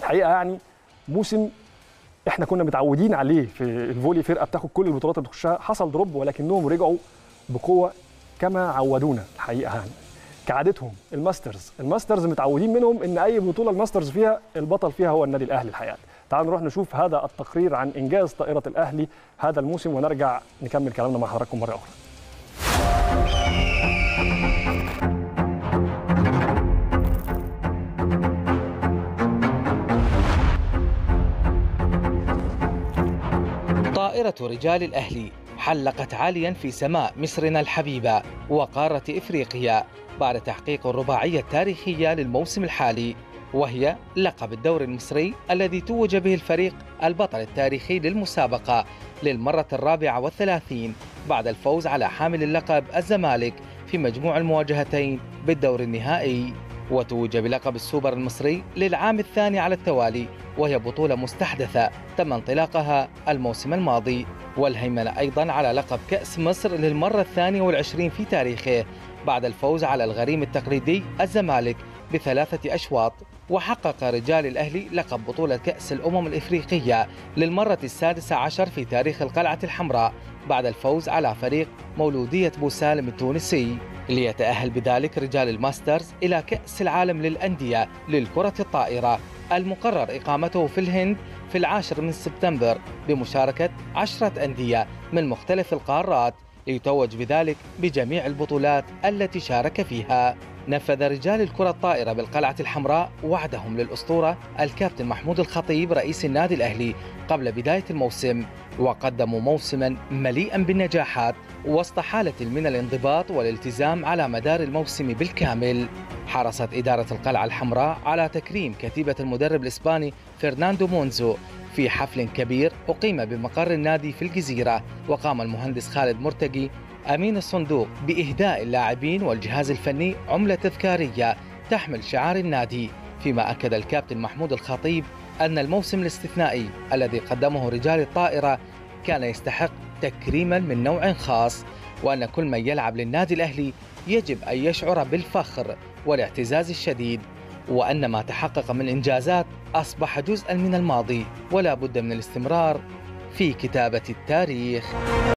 الحقيقه يعني موسم احنا كنا متعودين عليه في الفولي، فرقه بتاخد كل البطولات اللي بتخشها. حصل دروب ولكنهم رجعوا بقوه كما عودونا الحقيقه يعني كعادتهم. الماسترز متعودين منهم ان اي بطوله الماسترز فيها البطل فيها هو النادي الاهلي الحقيقه. تعالوا نروح نشوف هذا التقرير عن انجاز طائره الاهلي هذا الموسم ونرجع نكمل كلامنا مع حضراتكم مره اخرى. طائرة رجال الأهلي حلقت عاليا في سماء مصرنا الحبيبة وقارة إفريقيا بعد تحقيق الرباعية التاريخية للموسم الحالي، وهي لقب الدوري المصري الذي توج به الفريق البطل التاريخي للمسابقة للمرة 34 بعد الفوز على حامل اللقب الزمالك في مجموع المواجهتين بالدور النهائي. وتوج بلقب السوبر المصري للعام الثاني على التوالي، وهي بطولة مستحدثة تم انطلاقها الموسم الماضي، والهيمنة أيضا على لقب كأس مصر للمرة 22 في تاريخه بعد الفوز على الغريم التقليدي الزمالك ب3 أشواط. وحقق رجال الأهلي لقب بطولة كأس الأمم الإفريقية للمرة 16 في تاريخ القلعة الحمراء بعد الفوز على فريق مولودية بوسالم التونسي، ليتأهل بذلك رجال الماسترز إلى كأس العالم للأندية للكرة الطائرة المقرر إقامته في الهند في 10 سبتمبر بمشاركة 10 أندية من مختلف القارات، ليتوج بذلك بجميع البطولات التي شارك فيها. نفذ رجال الكرة الطائرة بالقلعة الحمراء وعدهم للأسطورة الكابتن محمود الخطيب رئيس النادي الأهلي قبل بداية الموسم، وقدموا موسما مليئا بالنجاحات وسط حالة من الانضباط والالتزام على مدار الموسم بالكامل. حرصت إدارة القلعة الحمراء على تكريم كتيبة المدرب الإسباني فرناندو مونزو في حفل كبير أقيم بمقر النادي في الجزيرة، وقام المهندس خالد مرتقي أمين الصندوق بإهداء اللاعبين والجهاز الفني عملة تذكارية تحمل شعار النادي، فيما أكد الكابتن محمود الخطيب أن الموسم الاستثنائي الذي قدمه رجال الطائرة كان يستحق تكريما من نوع خاص، وأن كل من يلعب للنادي الأهلي يجب أن يشعر بالفخر والاعتزاز الشديد، وأن ما تحقق من إنجازات أصبح جزءا من الماضي ولا بد من الاستمرار في كتابة التاريخ.